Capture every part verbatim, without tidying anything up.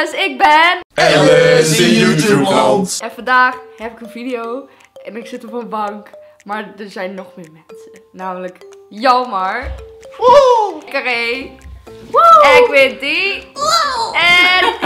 jongens, ik ben Alice in YouTube-land. En vandaag heb ik een video en ik zit op een bank, maar er zijn nog meer mensen. Namelijk Jalmar, Carré, Equity en ik.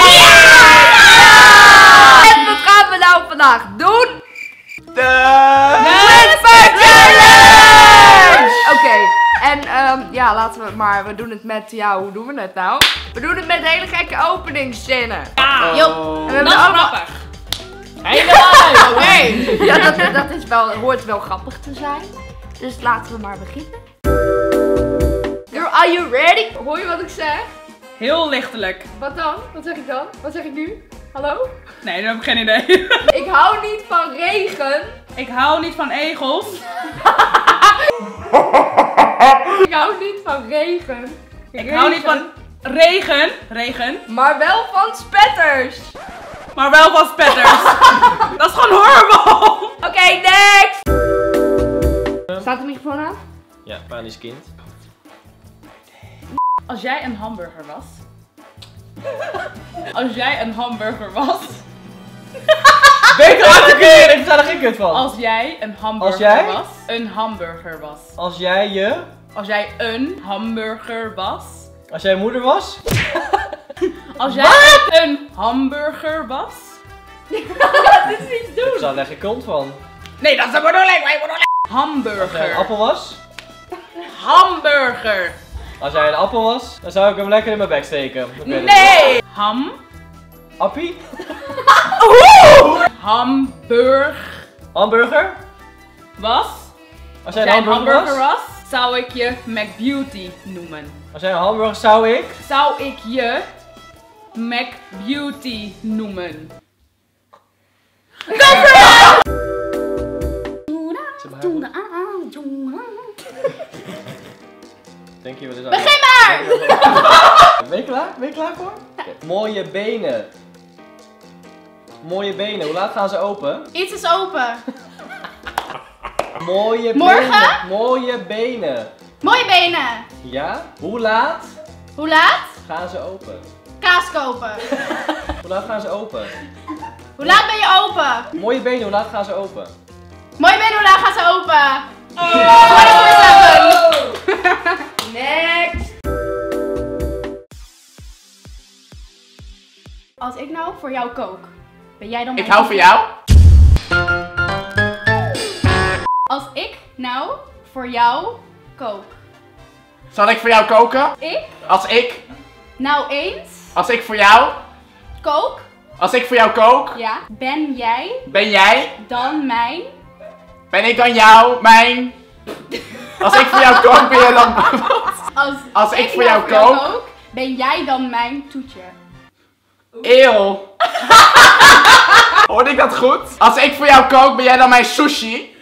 En wat gaan we nou vandaag doen? De Whisper Challenge! Oké, en um, ja, laten we maar, we doen het met, ja, hoe doen we het nou? We doen het met hele gekke openingszinnen. Ja, En we hebben dat is allemaal... grappig. Helemaal oké. Ja, dat, dat is wel, hoort wel grappig te zijn. Dus laten we maar beginnen. Girl, are you ready? Hoor je wat ik zeg? Heel lichtelijk. Wat dan? Wat zeg ik dan? Wat zeg ik nu? Hallo? Nee, dan heb ik geen idee. Ik hou niet van regen. Ik hou niet van egels. Ik hou niet van regen. Ik hou niet van regen. Regen. Maar wel van spetters. Maar wel van spetters. Dat is gewoon horrible. Oké, okay, next! Staat de microfoon aan? Ja, panisch kind. Als jij een hamburger was. Als jij een hamburger was. Beter uit de keer, ik versta er geen kut van. Als jij een hamburger Als jij? was. Een hamburger was. Als jij je... Als jij een hamburger was. Als jij moeder was? Als jij een hamburger was. Dit is niet Ik doen. zou er echt geen kont van. Nee, dat is de bedoeling. Wij bedoeling. Als jij een Hamburger. appel was? Hamburger. Als jij een appel was, dan zou ik hem lekker in mijn bek steken. Ik weet het niet. Nee. Ham. Appie? Hamburg. Hamburger? Was. Als Als jij een jij een hamburger hamburger was? was, zou ik je McBeauty noemen. Als jij een hamburger zou ik... Zou ik je McBeauty noemen. Denk je wat is dat? Begin maar! Ben je klaar? Ben je klaar voor? Okay. Mooie benen. Mooie benen. Hoe laat gaan ze open? Iets is open. Mooie Morgen? benen. Mooie benen. Mooie benen. Ja? Hoe laat Hoe laat? gaan ze open? Kaas kopen. Hoe laat gaan ze open? Hoe laat ben je open? Mooie benen. Hoe laat gaan ze open? Mooie benen, hoe laat gaan ze open? Next! Als ik nou voor jou kook, ben jij dan Ik mijn hou van jou. Als ik nou voor jou kook, Zal ik voor jou koken? ik Als ik, nou eens als ik voor jou, kook, als ik voor jou kook, ja, ben jij ben jij, dan mijn... ben ik dan jou, mijn... Als ik voor jou kook, ben jij dan... Als, Als ik voor nou jou kook- ben jij dan mijn toetje. Eeuw. Hoorde ik dat goed? Als ik voor jou kook, ben jij dan mijn sushi?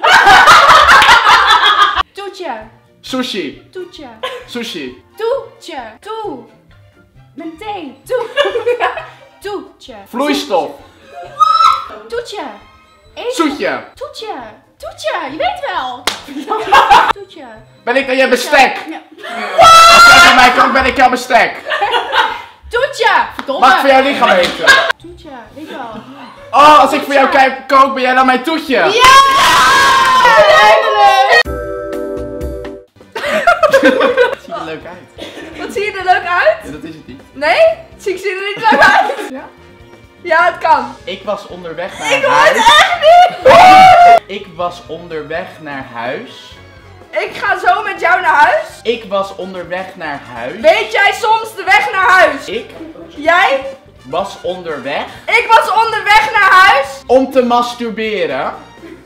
Toetje, Sushi. toetje, Sushi. toetje, toe. Met thee, toe. Toetje. Vloeistof. Toetje. Eten. Zoetje. Toetje. Toetje, je weet wel. Toetje. Ben ik dan je bestek? Ja. Als jij voor mij kookt, ben ik jouw bestek. Toetje. Verdomme. Mag ik voor jouw lichaam eten? Toetje, weet je wel. Oh, als ik voor jou kijk- kook, ben jij dan mijn toetje? Ja! Eindelijk! Het ziet er leuk uit. Wat zie je er leuk uit? Ja, dat is het niet. Nee? Zie ik zie er niet leuk uit? Ja. Ja, het kan. Ik was onderweg naar Ik hoor huis. het echt niet! Ik was onderweg naar huis. Ik ga zo met jou naar huis. Ik was onderweg naar huis. Weet jij soms de weg naar huis? Ik Jij? was onderweg Ik was onderweg naar huis. om te masturberen.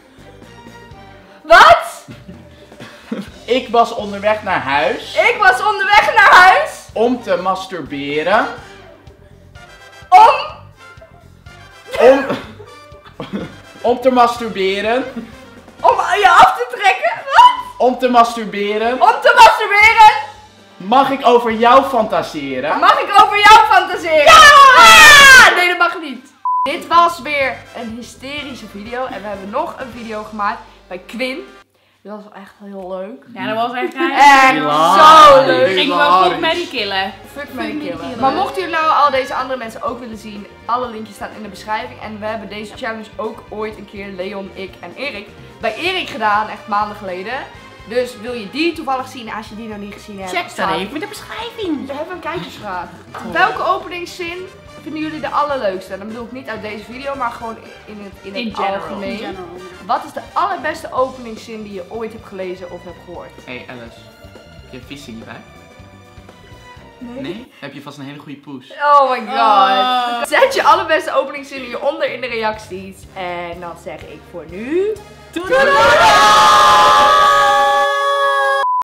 Wat? Ik was onderweg naar huis Ik was onderweg naar huis. om te masturberen. Om... Om, om te masturberen. Om je af te trekken? Wat? Om te masturberen. Om te masturberen? Mag ik over jou fantaseren? Mag ik over jou fantaseren? Ja! Ah! Nee, dat mag niet. Dit was weer een hysterische video. En we hebben nog een video gemaakt bij Quinn. Dit was echt heel leuk. Ja, dat was echt Echt Hilarisch. zo leuk. Ik wil ook Maddie killen. Fuck Mary Mary killen. killen. Maar mochten jullie nou al deze andere mensen ook willen zien, alle linkjes staan in de beschrijving. En we hebben deze challenge ook ooit een keer, Leon, ik en Erik, bij Erik gedaan, echt maanden geleden. Dus wil je die toevallig zien, als je die nog niet gezien hebt, Check dat staat- even in de beschrijving. We hebben een kijkersvraag. Welke openingszin vinden jullie de allerleukste? En dan bedoel ik niet uit deze video, maar gewoon in het, in het In general. algemeen. In general. Wat is de allerbeste openingszin die je ooit hebt gelezen of hebt gehoord? Hé hey Alice, heb je vissen hierbij? Nee? Heb je vast een hele goede poes? Oh my god. Oh. Zet je allerbeste openingszin hieronder in de reacties. En dan zeg ik voor nu... Doei!